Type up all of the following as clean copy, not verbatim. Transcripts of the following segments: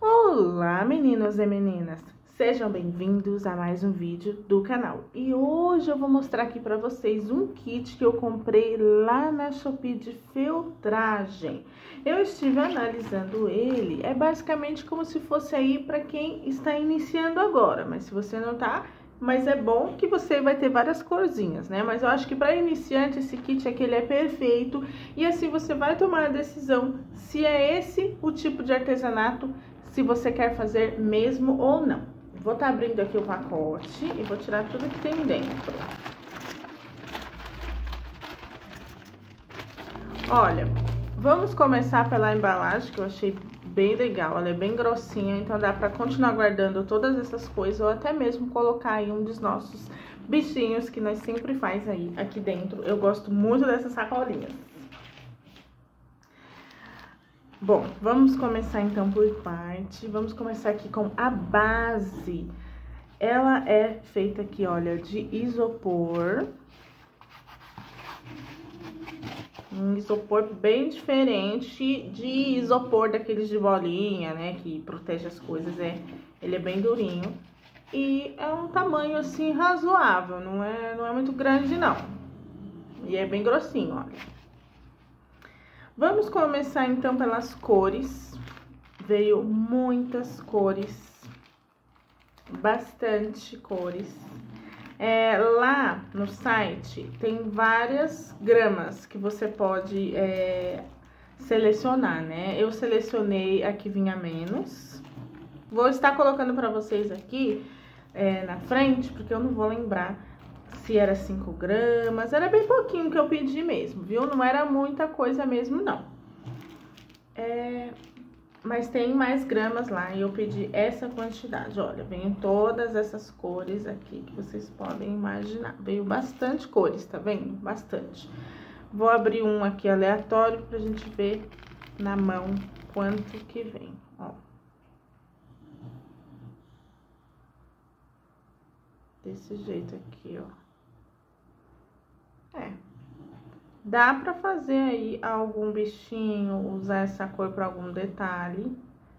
Olá, meninos e meninas! Sejam bem-vindos a mais um vídeo do canal. E hoje eu vou mostrar aqui pra vocês um kit que eu comprei lá na Shopee de feltragem. Eu estive analisando ele, é basicamente como se fosse aí pra quem está iniciando agora, mas se você não tá... Mas é bom que você vai ter várias corzinhas, né? Mas eu acho que para iniciante esse kit aqui ele é perfeito. E assim você vai tomar a decisão se é esse o tipo de artesanato, se você quer fazer mesmo ou não. Vou estar abrindo aqui o pacote e vou tirar tudo que tem dentro. Olha, vamos começar pela embalagem que eu achei bem legal, ela é bem grossinha, então dá pra continuar guardando todas essas coisas ou até mesmo colocar aí um dos nossos bichinhos que nós sempre faz aí aqui dentro. Eu gosto muito dessas sacolinhas. Bom, vamos começar então por parte. Vamos começar aqui com a base. Ela é feita aqui, olha, de isopor. Um isopor bem diferente de isopor daqueles de bolinha, né? Que protege as coisas, ele é bem durinho. E é um tamanho, assim, razoável, não é muito grande, não. E é bem grossinho, olha. Vamos começar, então, pelas cores. Veio muitas cores, bastante cores. Lá no site tem várias gramas que você pode selecionar, né? Eu selecionei a que vinha menos. Vou estar colocando para vocês aqui na frente, porque eu não vou lembrar se era 5 gramas. Era bem pouquinho que eu pedi mesmo, viu? Não era muita coisa mesmo, não. Mas tem mais gramas lá e eu pedi essa quantidade. Olha, vem todas essas cores aqui que vocês podem imaginar. Veio bastante cores, tá vendo? Bastante. Vou abrir um aqui aleatório pra gente ver na mão quanto que vem, ó. Desse jeito aqui, ó. Dá pra fazer aí algum bichinho, usar essa cor pra algum detalhe.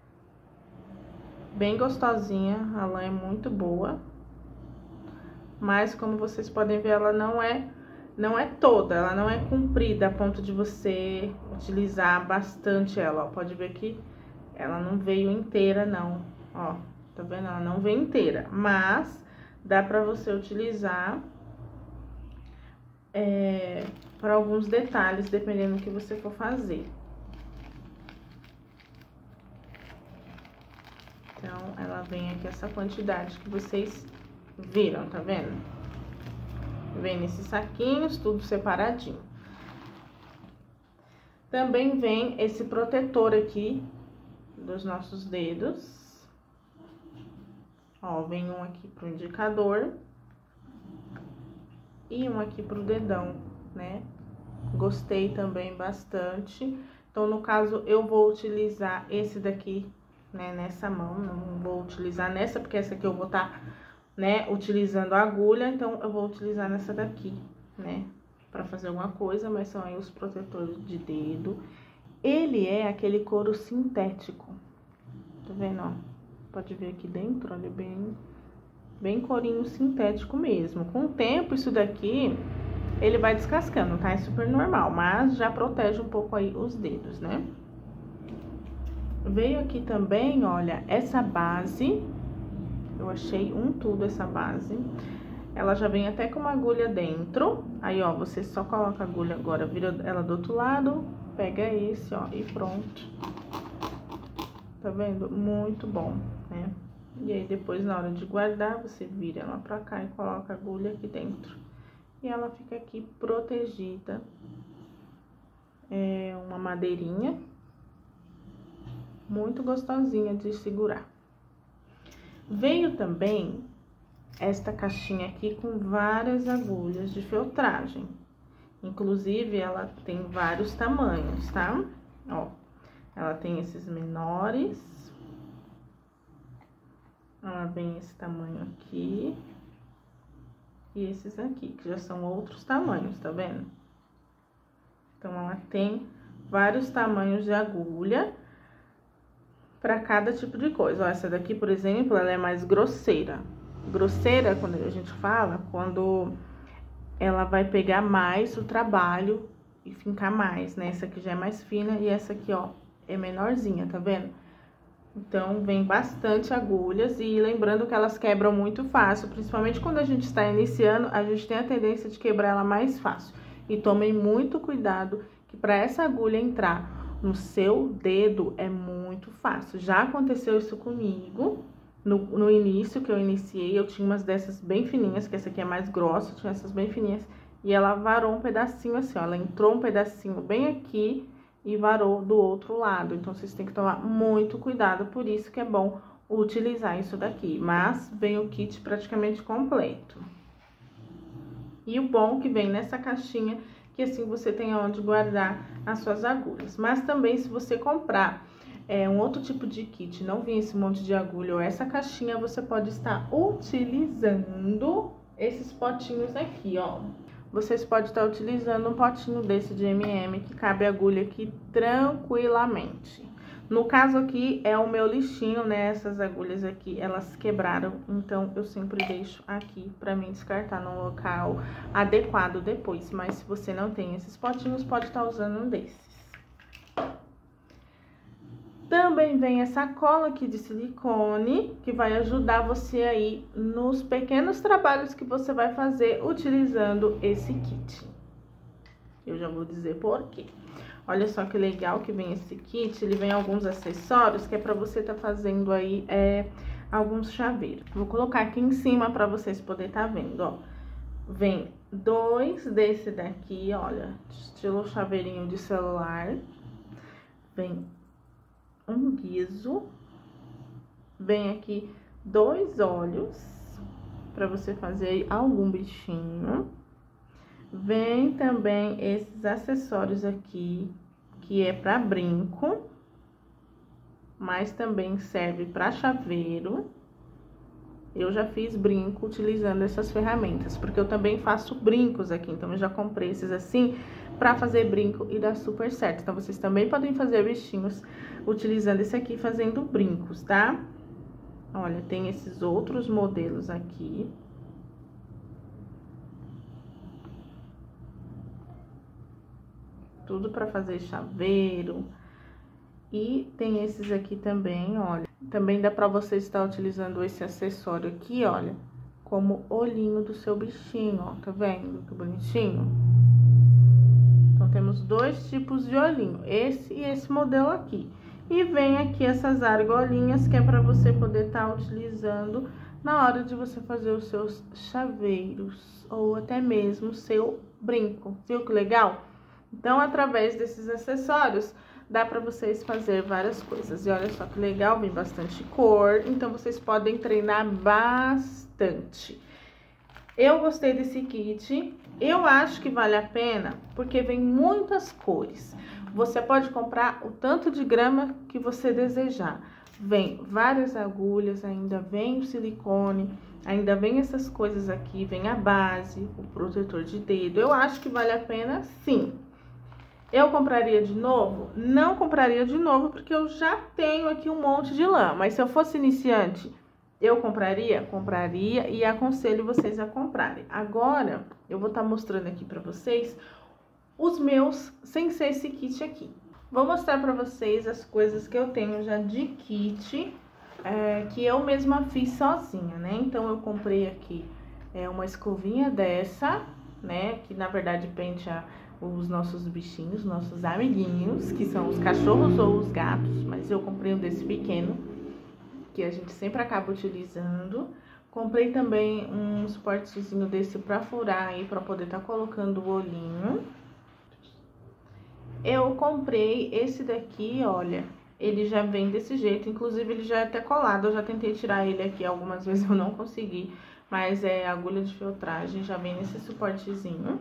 Bem gostosinha, a lã é muito boa. Mas como vocês podem ver, ela não é toda, ela não é comprida a ponto de você utilizar bastante ela, ó. Pode ver que ela não veio inteira, não, ó. Tá vendo? Ela não veio inteira, mas dá pra você utilizar para alguns detalhes, dependendo do que você for fazer. Então, ela vem aqui essa quantidade que vocês viram, tá vendo? Vem nesses saquinhos, tudo separadinho. Também vem esse protetor aqui dos nossos dedos. Ó, vem um aqui pro indicador e um aqui pro dedão, né? Gostei também bastante. Então, no caso, eu vou utilizar esse daqui, né, nessa mão. Não vou utilizar nessa, porque essa aqui eu vou estar, né, utilizando a agulha. Então, eu vou utilizar nessa daqui, né, pra fazer alguma coisa. Mas são aí os protetores de dedo. Ele é aquele couro sintético. Tá vendo, ó? Pode ver aqui dentro, olha, bem corinho sintético mesmo. Com o tempo, isso daqui... ele vai descascando, tá? É super normal, mas já protege um pouco aí os dedos, né? Veio aqui também, olha, essa base. Eu achei tudo essa base. Ela já vem até com uma agulha dentro. Aí, ó, você só coloca a agulha agora, vira ela do outro lado, pega esse, ó, e pronto. Tá vendo? Muito bom, né? E aí, depois, na hora de guardar, você vira ela pra cá e coloca a agulha aqui dentro. E ela fica aqui protegida. É uma madeirinha. Muito gostosinha de segurar. Veio também esta caixinha aqui com várias agulhas de feltragem. Inclusive, ela tem vários tamanhos, tá? Ó, ela tem esses menores. Ela vem esse tamanho aqui. E esses aqui, que já são outros tamanhos, tá vendo? Então, ela tem vários tamanhos de agulha. para cada tipo de coisa. Ó, essa daqui, por exemplo, ela é mais grosseira. Grosseira, quando a gente fala, quando ela vai pegar mais o trabalho e fincar mais, né? Essa aqui já é mais fina e essa aqui, ó, é menorzinha, tá vendo? Então, vem bastante agulhas e lembrando que elas quebram muito fácil, principalmente quando a gente está iniciando, a gente tem a tendência de quebrar ela mais fácil. E tomem muito cuidado que para essa agulha entrar no seu dedo é muito fácil. Já aconteceu isso comigo no início que eu iniciei, eu tinha umas dessas bem fininhas, que essa aqui é mais grossa, tinha essas bem fininhas, e ela varou um pedacinho assim, ó, ela entrou um pedacinho bem aqui e varou do outro lado. Então, vocês têm que tomar muito cuidado, por isso que é bom utilizar isso daqui. Mas vem o kit praticamente completo. E o bom que vem nessa caixinha, que assim você tem onde guardar as suas agulhas. Mas também, se você comprar um outro tipo de kit, não vem esse monte de agulha ou essa caixinha, você pode estar utilizando esses potinhos aqui, ó. Vocês podem estar utilizando um potinho desse de M&M que cabe agulha aqui tranquilamente. No caso aqui é o meu lixinho, né? Essas agulhas aqui, elas quebraram, então eu sempre deixo aqui pra mim descartar num local adequado depois. Mas se você não tem esses potinhos, pode estar usando um desses. Também vem essa cola aqui de silicone, que vai ajudar você aí nos pequenos trabalhos que você vai fazer utilizando esse kit. Eu já vou dizer por quê. Olha só que legal que vem esse kit, ele vem alguns acessórios que é pra você tá fazendo aí alguns chaveiros. Vou colocar aqui em cima pra vocês poderem tá vendo, ó. Vem 2 desse daqui, olha, estilo chaveirinho de celular. Vem um guizo, vem aqui 2 olhos para você fazer algum bichinho. Vem também esses acessórios aqui, que é para brinco, mas também serve para chaveiro. Eu já fiz brinco utilizando essas ferramentas, porque eu também faço brincos aqui, então eu já comprei esses assim para fazer brinco e dá super certo. Então, vocês também podem fazer bichinhos utilizando esse aqui, fazendo brincos, tá? Olha, tem esses outros modelos aqui. Tudo para fazer chaveiro. E tem esses aqui também, olha. Também dá pra você estar utilizando esse acessório aqui, olha, como olhinho do seu bichinho, ó. Tá vendo que bonitinho? Então, temos 2 tipos de olhinho, esse e esse modelo aqui. E vem aqui essas argolinhas, que é pra você poder estar utilizando na hora de você fazer os seus chaveiros, ou até mesmo o seu brinco. Viu que legal? Então, através desses acessórios, dá pra vocês fazer várias coisas. E olha só que legal, vem bastante cor, então vocês podem treinar bastante. Eu gostei desse kit, eu acho que vale a pena, porque vem muitas cores. Você pode comprar o tanto de grama que você desejar. Vem várias agulhas, ainda vem o silicone, ainda vem essas coisas aqui, vem a base, o protetor de dedo. Eu acho que vale a pena, sim. Eu compraria de novo? Não compraria de novo, porque eu já tenho aqui um monte de lã. Mas se eu fosse iniciante, eu compraria? Compraria e aconselho vocês a comprarem. Agora, eu vou estar mostrando aqui pra vocês os meus, sem ser esse kit aqui. Vou mostrar pra vocês as coisas que eu tenho já de kit, que eu mesma fiz sozinha, né? Então, eu comprei aqui uma escovinha dessa, né? Que, na verdade, penteia os nossos bichinhos, nossos amiguinhos, que são os cachorros ou os gatos, mas eu comprei um desse pequeno, que a gente sempre acaba utilizando. Comprei também um suportezinho desse pra furar aí, pra poder estar colocando o olhinho. Eu comprei esse daqui, olha, ele já vem desse jeito, inclusive ele já é até colado, eu já tentei tirar ele aqui algumas vezes, eu não consegui, mas é agulha de feltragem, já vem nesse suportezinho.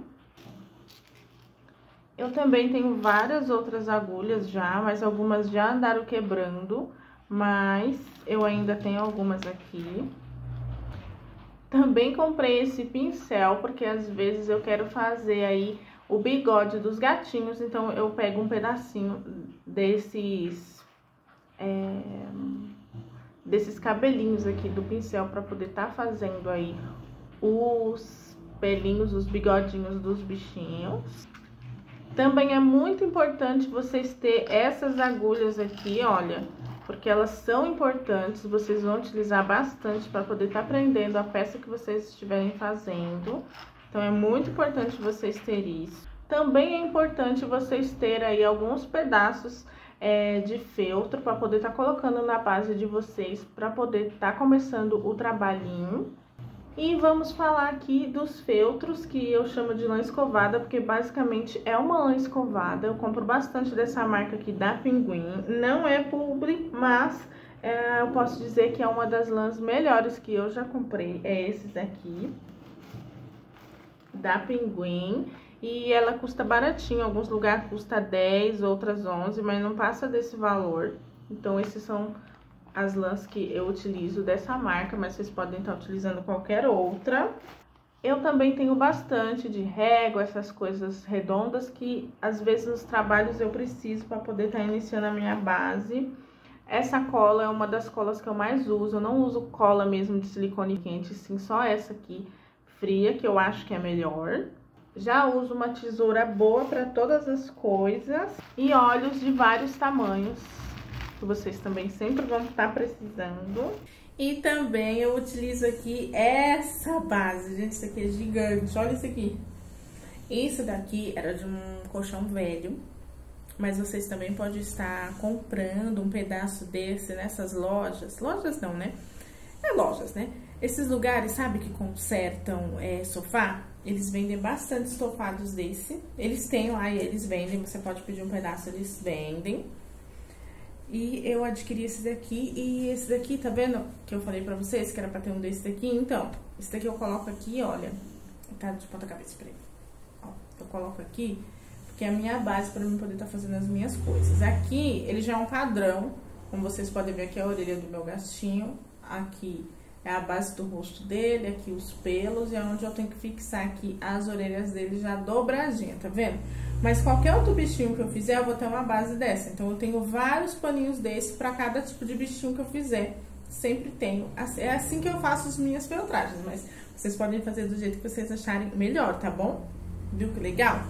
Eu também tenho várias outras agulhas já, mas algumas já andaram quebrando, mas eu ainda tenho algumas aqui. Também comprei esse pincel, porque às vezes eu quero fazer aí o bigode dos gatinhos, então eu pego um pedacinho desses desses cabelinhos aqui do pincel para poder estar fazendo aí os pelinhos, os bigodinhos dos bichinhos. Também é muito importante vocês terem essas agulhas aqui, olha, porque elas são importantes, vocês vão utilizar bastante para poder estar prendendo a peça que vocês estiverem fazendo. Então, é muito importante vocês terem isso. Também é importante vocês terem aí alguns pedaços de feltro para poder estar colocando na base de vocês, para poder estar começando o trabalhinho. E vamos falar aqui dos feltros, que eu chamo de lã escovada, porque basicamente é uma lã escovada. Eu compro bastante dessa marca aqui da Pinguim. Não é publi, mas eu posso dizer que é uma das lãs melhores que eu já comprei. É esses aqui, da Pinguim. E ela custa baratinho, em alguns lugares custa 10, outras 11, mas não passa desse valor. Então, esses são as lãs que eu utilizo dessa marca, mas vocês podem estar utilizando qualquer outra. Eu também tenho bastante de régua, essas coisas redondas que às vezes nos trabalhos eu preciso para poder estar iniciando a minha base. Essa cola é uma das colas que eu mais uso. Eu não uso cola mesmo de silicone quente, sim, só essa aqui fria, que eu acho que é melhor. Já uso uma tesoura boa para todas as coisas e óleos de vários tamanhos, que vocês também sempre vão estar precisando. E também eu utilizo aqui essa base, gente, isso aqui é gigante, olha isso aqui. Isso daqui era de um colchão velho, mas vocês também podem estar comprando um pedaço desse nessas lojas. Lojas não, né? É lojas, né? Esses lugares, sabe, que consertam sofá? Eles vendem bastante estofados desse. Eles têm lá e eles vendem, você pode pedir um pedaço, eles vendem. E eu adquiri esse daqui, e esse daqui, tá vendo? Que eu falei pra vocês que era pra ter um desse daqui. Então, esse daqui eu coloco aqui, olha. Tá de ponta cabeça pra ele. Ó, eu coloco aqui, porque é a minha base pra mim poder estar fazendo as minhas coisas. Aqui, ele já é um padrão. Como vocês podem ver, aqui é a orelha do meu gatinho. Aqui é a base do rosto dele, aqui os pelos, e é onde eu tenho que fixar aqui as orelhas dele já dobradinha, tá vendo? Mas qualquer outro bichinho que eu fizer, eu vou ter uma base dessa. Então, eu tenho vários paninhos desse pra cada tipo de bichinho que eu fizer. Sempre tenho. É assim que eu faço as minhas feltragens, mas vocês podem fazer do jeito que vocês acharem melhor, tá bom? Viu que legal?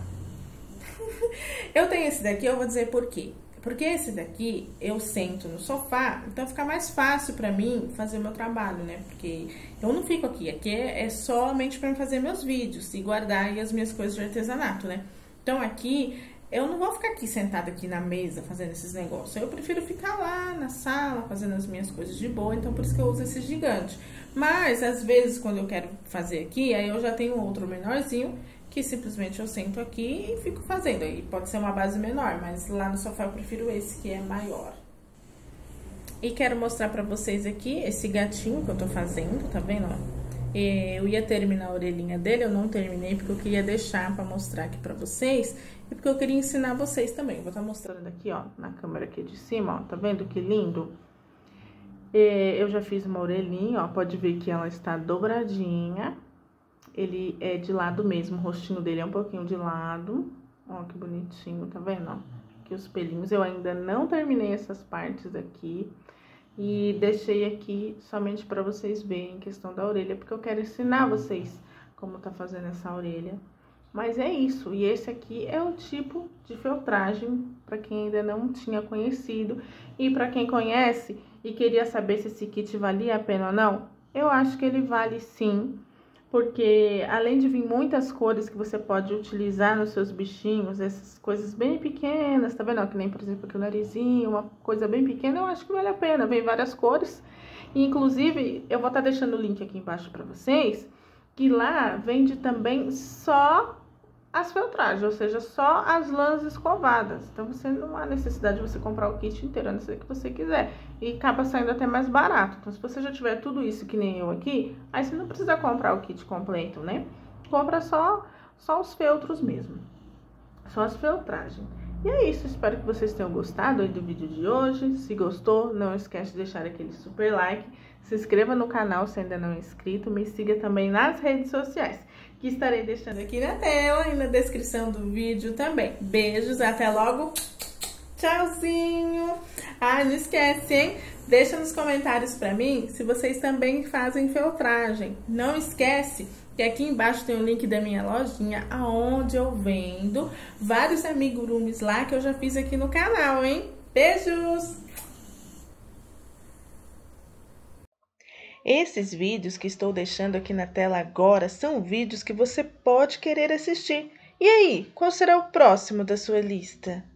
Eu tenho esse daqui, eu vou dizer por quê. Porque esse daqui, eu sento no sofá, então fica mais fácil pra mim fazer o meu trabalho, né? Porque eu não fico aqui, aqui é somente pra eu fazer meus vídeos e guardar aí as minhas coisas de artesanato, né? Então aqui, eu não vou ficar aqui sentada aqui na mesa fazendo esses negócios. Eu prefiro ficar lá na sala fazendo as minhas coisas de boa, então por isso que eu uso esse gigante. Mas, às vezes, quando eu quero fazer aqui, aí eu já tenho outro menorzinho, que simplesmente eu sento aqui e fico fazendo. Aí pode ser uma base menor, mas lá no sofá eu prefiro esse que é maior. E quero mostrar pra vocês aqui esse gatinho que eu tô fazendo, tá vendo, ó? Eu ia terminar a orelhinha dele, eu não terminei porque eu queria deixar pra mostrar aqui pra vocês e porque eu queria ensinar vocês também. Eu vou estar mostrando aqui, ó, na câmera aqui de cima, ó, tá vendo que lindo? Eu já fiz uma orelhinha, ó, pode ver que ela está dobradinha. Ele é de lado mesmo, o rostinho dele é um pouquinho de lado. Ó, que bonitinho, tá vendo, ó? Aqui os pelinhos, eu ainda não terminei essas partes aqui. E deixei aqui somente pra vocês verem a questão da orelha, porque eu quero ensinar vocês como tá fazendo essa orelha. Mas é isso, e esse aqui é o tipo de feltragem, pra quem ainda não tinha conhecido. E pra quem conhece e queria saber se esse kit valia a pena ou não, eu acho que ele vale sim. Porque além de vir muitas cores que você pode utilizar nos seus bichinhos, essas coisas bem pequenas, tá vendo? Que nem, por exemplo, aqui o narizinho, uma coisa bem pequena, eu acho que vale a pena. Vem várias cores. E, inclusive, eu vou estar deixando o link aqui embaixo pra vocês, que lá vende também só as feltragens, ou seja, só as lãs escovadas. Então, você não há necessidade de você comprar o kit inteiro, a não ser que você quiser. E acaba saindo até mais barato. Então, se você já tiver tudo isso que nem eu aqui, aí você não precisa comprar o kit completo, né? Compra só os feltros mesmo. Só as feltragens. E é isso, espero que vocês tenham gostado aí do vídeo de hoje. Se gostou, não esquece de deixar aquele super like. Se inscreva no canal se ainda não é inscrito. Me siga também nas redes sociais, que estarei deixando aqui na tela e na descrição do vídeo também. Beijos, até logo. Tchauzinho. Ah, não esquece, hein? Deixa nos comentários pra mim se vocês também fazem feltragem. Não esquece que aqui embaixo tem o link da minha lojinha, aonde eu vendo vários amigurumis lá que eu já fiz aqui no canal, hein? Beijos! Esses vídeos que estou deixando aqui na tela agora são vídeos que você pode querer assistir. E aí, qual será o próximo da sua lista?